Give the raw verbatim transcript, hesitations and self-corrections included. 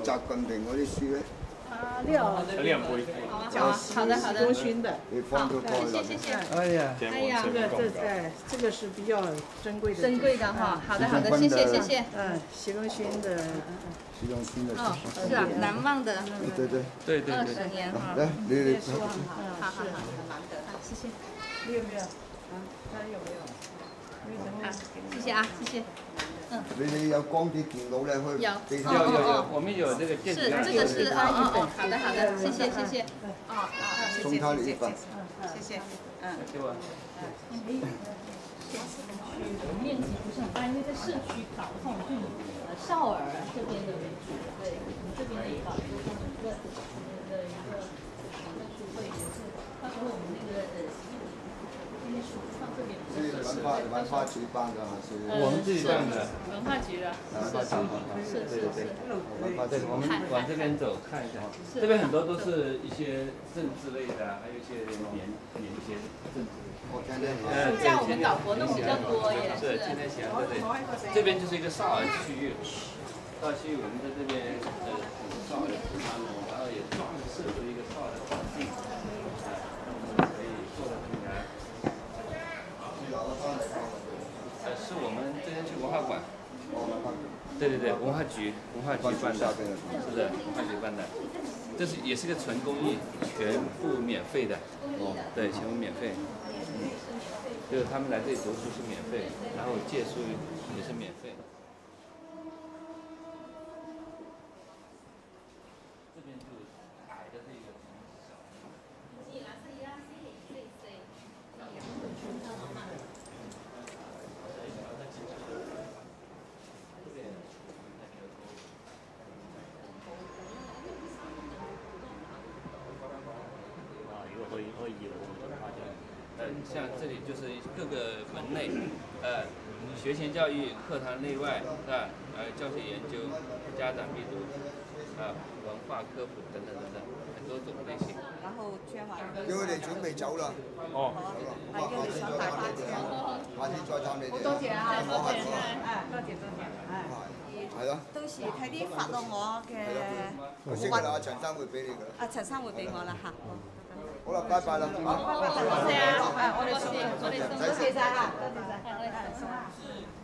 習近平嗰啲書咧？ 啊，料兩杯。 好啊，好啊，好的好的。功勋的。 你放到蓋謝謝謝謝。 哎呀， 哎呀， 这个这哎，这个是比较珍贵的。 珍贵的哈，好的好的，谢谢谢谢。 嗯，习更勋的。 习更勋的。 哦，是啊，难忘的。 对对对对二十年哈。 来，你你。 好好好，难得，谢谢。 你有没有？啊，他有没有？ 好，谢谢啊，谢谢。嗯。 你哋有光碟電腦咧，可以有有有有，我们有这个电子是这个是哦哦哦，好的好的，谢谢谢谢。哦哦， 送他你一份。 谢谢。嗯。 给我。 面积不是很大，因为在社区搞的话，我们就以呃少儿这边的为主，对，我们这边的也搞一个他们一个的一个呃书会，也是到时候我们那个呃那些书放这边。 是文化文化局办的还是？ 我们自己办的。 文化局的。 文化局。 是是是。 文化局。 我们往这边走看一下，这边很多都是一些政治类的，还有一些年年一些政治。 我天天。 暑假我们搞活动比较多耶。 是，今天喜欢对对。这边就是一个少儿区域，少儿区域我们在这边呃少儿的食堂呢，然后也专门设置一个少儿的环境，啊，我们可以做的更加。呃，是我们这边去文化馆。对对对，文化局文化局办的，是的，文化局办的。这是也是个纯公益，全部免费的。哦。对，全部免费。就是他们来这里读书是免费，然后借书也是免费。这边就矮的这个小。 啊，一个会会议了，我们发现。 呃，像这里就是各个门类，呃，学前教育、课堂内外，是吧？呃，教学研究、家长必读，啊，文化科普等等等等，很多种类型。 然後捐完。 叫佢哋準備走啦。 哦。 係叫你上大巴車。 下次再探你哋。 好多謝啊！多謝誒，多謝多謝。 係咯。 到時睇啲發到我嘅。 我識㗎啦，陳生會俾你㗎啦。 啊，陳生會俾我啦嚇。 好啦，拜拜啦。 多謝啊！我哋送我哋送多謝晒嚇，多謝晒。